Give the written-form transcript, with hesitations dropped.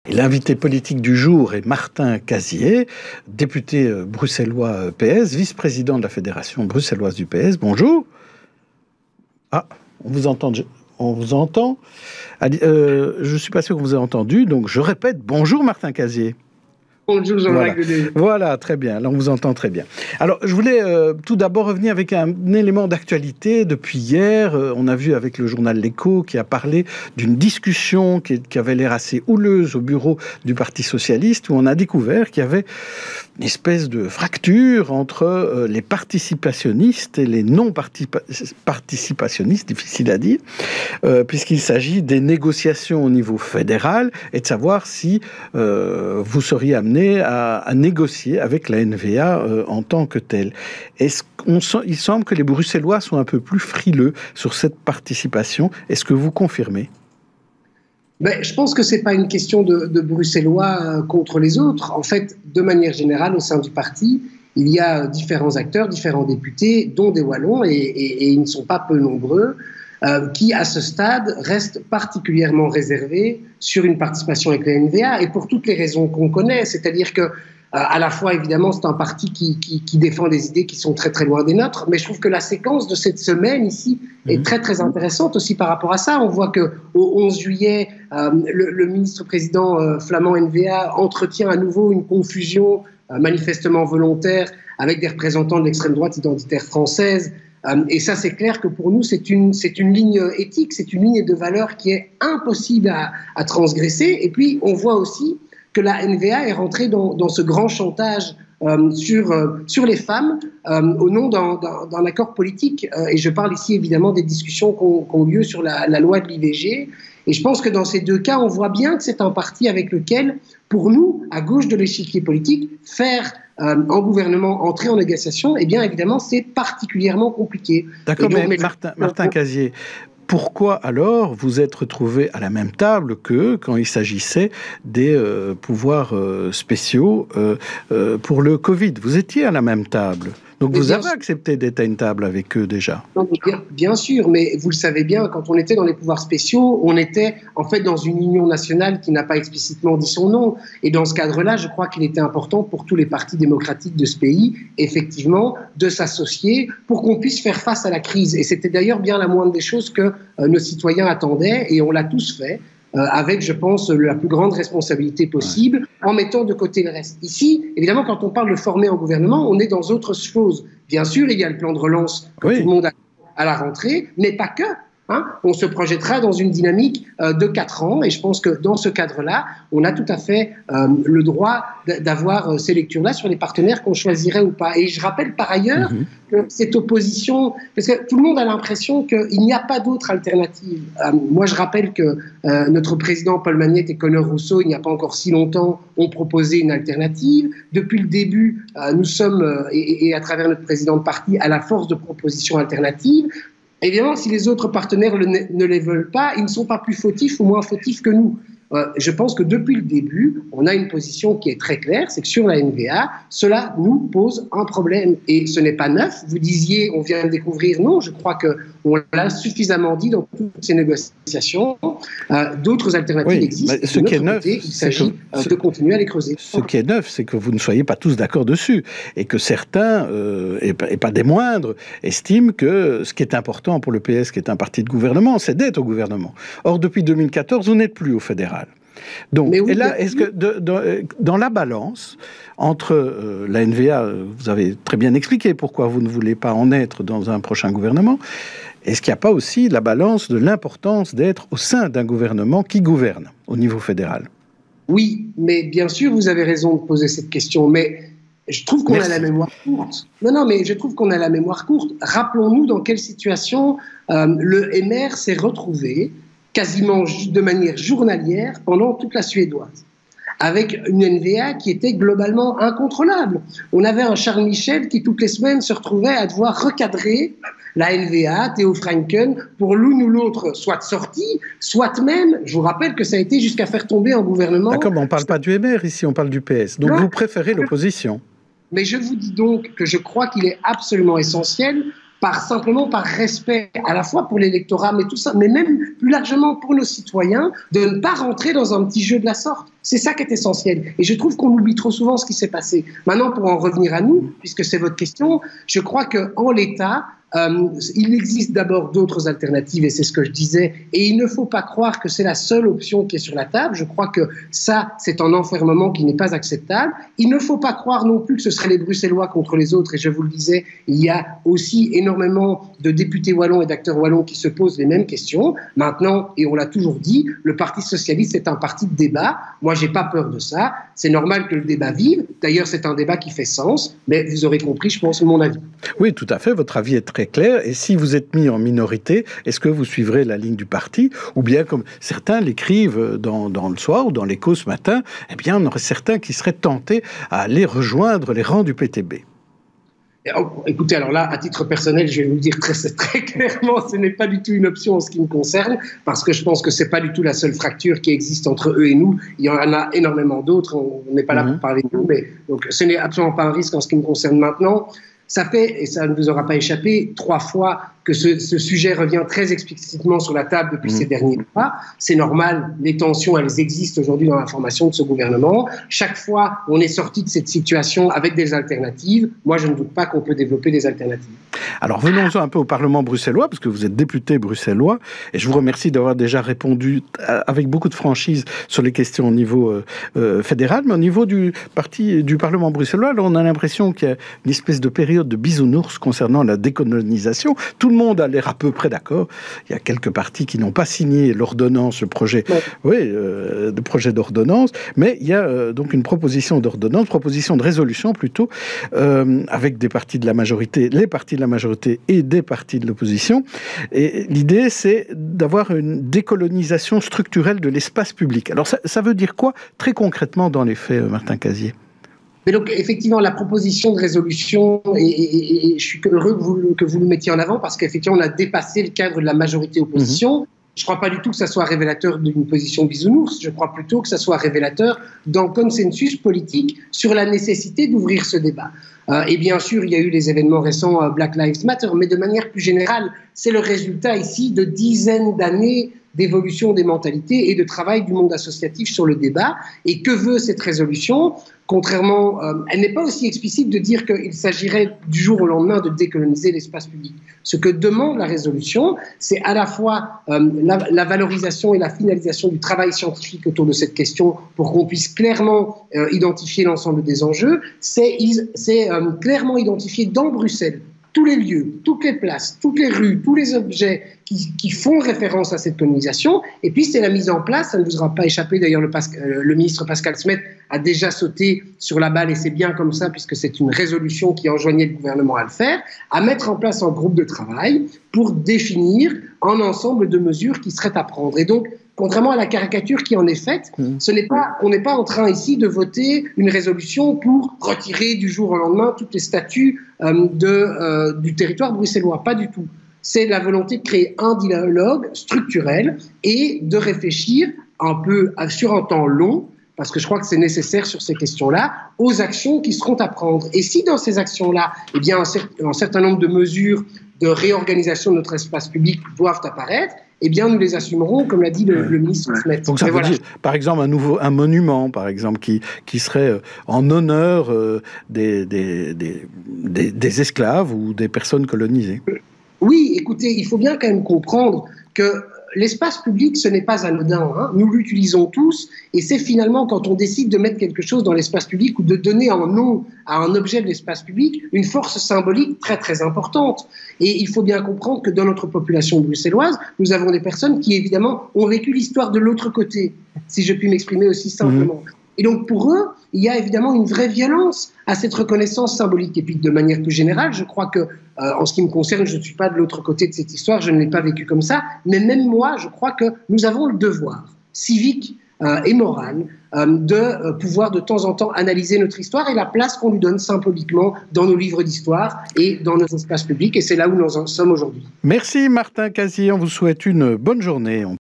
Et l'invité politique du jour est Martin Casier, député bruxellois PS, vice-président de la Fédération bruxelloise du PS. Bonjour. Ah, on vous entend. On vous entend. Je ne suis pas sûr que vous avez entendu, donc je répète, bonjour Martin Casier. Bonjour Jean-Jacques Godet. Voilà, très bien. Là, on vous entend très bien. Alors, je voulais tout d'abord revenir avec un élément d'actualité. Depuis hier, on a vu avec le journal L'Écho qui a parlé d'une discussion qui avait l'air assez houleuse au bureau du Parti socialiste, où on a découvert qu'il y avait une espèce de fracture entre les participationnistes et les non-participationnistes, difficile à dire, puisqu'il s'agit des négociations au niveau fédéral et de savoir si vous seriez amené à négocier avec la NVA en tant que telle. Il semble que les Bruxellois sont un peu plus frileux sur cette participation. Est-ce que vous confirmez ? Je pense que ce n'est pas une question de Bruxellois contre les autres. En fait, de manière générale, au sein du parti, il y a différents acteurs, différents députés, dont des Wallons, et ils ne sont pas peu nombreux, qui, à ce stade, restent particulièrement réservés sur une participation avec la NVA, et pour toutes les raisons qu'on connaît. C'est-à-dire que, à la fois, évidemment, c'est un parti qui défend des idées qui sont très, très loin des nôtres, mais je trouve que la séquence de cette semaine, ici, est très, très intéressante aussi par rapport à ça. On voit qu'au 11 juillet, le ministre-président flamand NVA entretient à nouveau une confusion manifestement volontaire avec des représentants de l'extrême droite identitaire française. Et ça, c'est clair que pour nous, c'est une ligne éthique, c'est une ligne de valeur qui est impossible à transgresser. Et puis, on voit aussi que la NVA est rentrée dans ce grand chantage sur les femmes au nom d'un accord politique. Et je parle ici, évidemment, des discussions qui ont lieu sur la loi de l'IVG. Et je pense que dans ces deux cas, on voit bien que c'est un parti avec lequel, pour nous, à gauche de l'échiquier politique, faire en gouvernement, entrer en négociation, eh bien évidemment, c'est particulièrement compliqué. D'accord, mais Martin Casier, pourquoi alors vous êtes retrouvé à la même table que quand il s'agissait des pouvoirs spéciaux pour le Covid ? Vous étiez à la même table. Donc vous avez accepté d'être à une table avec eux déjà ? Non, bien sûr, mais vous le savez bien, quand on était dans les pouvoirs spéciaux, on était en fait dans une union nationale qui n'a pas explicitement dit son nom. Et dans ce cadre-là, je crois qu'il était important pour tous les partis démocratiques de ce pays, effectivement, de s'associer pour qu'on puisse faire face à la crise. Et c'était d'ailleurs bien la moindre des choses que nos citoyens attendaient, et on l'a tous fait. Avec, je pense, la plus grande responsabilité possible, en mettant de côté le reste. Ici, évidemment, quand on parle de former en gouvernement, on est dans autre chose. Bien sûr, il y a le plan de relance que tout le monde a à la rentrée, mais pas que. On se projettera dans une dynamique de 4 ans, et je pense que dans ce cadre-là, on a tout à fait le droit d'avoir ces lectures-là sur les partenaires qu'on choisirait ou pas. Et je rappelle par ailleurs que cette opposition, parce que tout le monde a l'impression qu'il n'y a pas d'autre alternative. Moi, je rappelle que notre président Paul Magnette et Conor Rousseau, il n'y a pas encore si longtemps, ont proposé une alternative. Depuis le début, nous sommes, et à travers notre président de parti, à la force de propositions alternatives. Évidemment, si les autres partenaires ne les veulent pas, ils ne sont pas plus fautifs ou moins fautifs que nous. Je pense que depuis le début, on a une position qui est très claire, c'est que sur la NVA, cela nous pose un problème. Et ce n'est pas neuf. Vous disiez, on vient de découvrir. Non, je crois qu'on l'a suffisamment dit dans toutes ces négociations. D'autres alternatives existent. Ce qui est neuf, il s'agit de continuer à les creuser. Ce qui est neuf, c'est que vous ne soyez pas tous d'accord dessus. Et que certains, et pas des moindres, estiment que ce qui est important pour le PS, qui est un parti de gouvernement, c'est d'être au gouvernement. Or, depuis 2014, vous n'êtes plus au fédéral. Donc, et là, est-ce que dans la balance entre la NVA, vous avez très bien expliqué pourquoi vous ne voulez pas en être dans un prochain gouvernement, est-ce qu'il n'y a pas aussi la balance de l'importance d'être au sein d'un gouvernement qui gouverne au niveau fédéral ? Oui, mais bien sûr, vous avez raison de poser cette question, mais je trouve qu'on a la mémoire courte. Non, mais je trouve qu'on a la mémoire courte. Rappelons-nous dans quelle situation le MR s'est retrouvé quasiment de manière journalière pendant toute la suédoise, avec une NVA qui était globalement incontrôlable. On avait un Charles Michel qui, toutes les semaines, se retrouvait à devoir recadrer la NVA, Theo Franken, pour l'une ou l'autre, soit sortie, soit même, je vous rappelle que ça a été jusqu'à faire tomber un gouvernement... D'accord, mais on ne parle pas du MR ici, on parle du PS. Donc vous préférez l'opposition. Mais je vous dis donc que je crois qu'il est absolument essentiel simplement par respect à la fois pour l'électorat, mais tout ça, mais même plus largement pour nos citoyens, de ne pas rentrer dans un petit jeu de la sorte. C'est ça qui est essentiel. Et je trouve qu'on oublie trop souvent ce qui s'est passé. Maintenant, pour en revenir à nous, puisque c'est votre question, je crois qu'en l'état, il existe d'abord d'autres alternatives, et c'est ce que je disais, et il ne faut pas croire que c'est la seule option qui est sur la table. Je crois que ça, c'est un enfermement qui n'est pas acceptable. Il ne faut pas croire non plus que ce seraient les Bruxellois contre les autres, et je vous le disais, il y a aussi énormément de députés wallons et d'acteurs wallons qui se posent les mêmes questions. Maintenant, et on l'a toujours dit, le Parti socialiste est un parti de débat. Moi, j'ai pas peur de ça. C'est normal que le débat vive. D'ailleurs, c'est un débat qui fait sens, mais vous aurez compris, je pense, mon avis. Oui, tout à fait. Votre avis est très clair. Et si vous êtes mis en minorité, est-ce que vous suivrez la ligne du parti? Ou bien, comme certains l'écrivent dans le Soir ou dans l'Écho ce matin, eh bien, on aurait certains qui seraient tentés à aller rejoindre les rangs du PTB. Écoutez, alors là, à titre personnel, je vais vous le dire très clairement, ce n'est pas du tout une option en ce qui me concerne, parce que je pense que c'est pas du tout la seule fracture qui existe entre eux et nous. Il y en a énormément d'autres. On n'est pas là pour parler de nous, mais donc ce n'est absolument pas un risque en ce qui me concerne maintenant. Ça fait, et ça ne vous aura pas échappé, 3 fois que ce sujet revient très explicitement sur la table depuis ces derniers mois. C'est normal, les tensions, elles existent aujourd'hui dans la formation de ce gouvernement. Chaque fois, on est sorti de cette situation avec des alternatives. Moi, je ne doute pas qu'on peut développer des alternatives. Alors, venons-en un peu au Parlement bruxellois, parce que vous êtes député bruxellois, et je vous remercie d'avoir déjà répondu avec beaucoup de franchise sur les questions au niveau fédéral, mais au niveau du Parlement bruxellois, alors on a l'impression qu'il y a une espèce de période de bisounours concernant la décolonisation. Tout le monde a l'air à peu près d'accord. Il y a quelques partis qui n'ont pas signé l'ordonnance, le projet, de projet d'ordonnance, mais il y a donc une proposition d'ordonnance, proposition de résolution plutôt, avec des partis de la majorité, les partis de la majorité et des partis de l'opposition. Et l'idée, c'est d'avoir une décolonisation structurelle de l'espace public. Alors ça veut dire quoi très concrètement dans les faits, Martin Casier? Mais donc, effectivement, la proposition de résolution, et je suis heureux que vous le mettiez en avant, parce qu'effectivement, on a dépassé le cadre de la majorité-opposition. Je ne crois pas du tout que ça soit révélateur d'une position bisounours. Je crois plutôt que ça soit révélateur d'un consensus politique sur la nécessité d'ouvrir ce débat. Et bien sûr, il y a eu les événements récents Black Lives Matter, mais de manière plus générale, c'est le résultat ici de dizaines d'années d'évolution des mentalités et de travail du monde associatif sur le débat. Et que veut cette résolution ? Contrairement, elle n'est pas aussi explicite de dire qu'il s'agirait du jour au lendemain de décoloniser l'espace public. Ce que demande la résolution, c'est à la fois la valorisation et la finalisation du travail scientifique autour de cette question pour qu'on puisse clairement identifier l'ensemble des enjeux. C'est clairement identifié dans Bruxelles tous les lieux, toutes les places, toutes les rues, tous les objets qui font référence à cette colonisation. Et puis, c'est la mise en place, ça ne vous aura pas échappé, d'ailleurs le ministre Pascal Smet a déjà sauté sur la balle, et c'est bien comme ça, puisque c'est une résolution qui enjoignait le gouvernement à le faire, à mettre en place un groupe de travail pour définir un ensemble de mesures qui seraient à prendre. Et donc, contrairement à la caricature qui en est faite, on n'est pas en train ici de voter une résolution pour retirer du jour au lendemain toutes les statuts du territoire bruxellois. Pas du tout. C'est la volonté de créer un dialogue structurel et de réfléchir un peu sur un temps long, parce que je crois que c'est nécessaire sur ces questions-là, aux actions qui seront à prendre. Et si dans ces actions-là, eh bien, un certain nombre de mesures de réorganisation de notre espace public doivent apparaître, eh bien, nous les assumerons, comme l'a dit le ministre Smet. Donc ça veut dire, par exemple, un monument, par exemple, qui serait en honneur des esclaves ou des personnes colonisées. Oui, écoutez, il faut bien quand même comprendre que l'espace public, ce n'est pas anodin. Nous l'utilisons tous, et c'est finalement quand on décide de mettre quelque chose dans l'espace public ou de donner un nom à un objet de l'espace public, une force symbolique très très importante. Et il faut bien comprendre que dans notre population bruxelloise, nous avons des personnes qui évidemment ont vécu l'histoire de l'autre côté, si je puis m'exprimer aussi simplement. Et donc pour eux, il y a évidemment une vraie violence à cette reconnaissance symbolique. Et puis de manière plus générale, je crois que, en ce qui me concerne, je ne suis pas de l'autre côté de cette histoire, je ne l'ai pas vécu comme ça, mais même moi, je crois que nous avons le devoir civique et moral de pouvoir de temps en temps analyser notre histoire et la place qu'on lui donne symboliquement dans nos livres d'histoire et dans nos espaces publics. Et c'est là où nous en sommes aujourd'hui. Merci Martin Casier, on vous souhaite une bonne journée.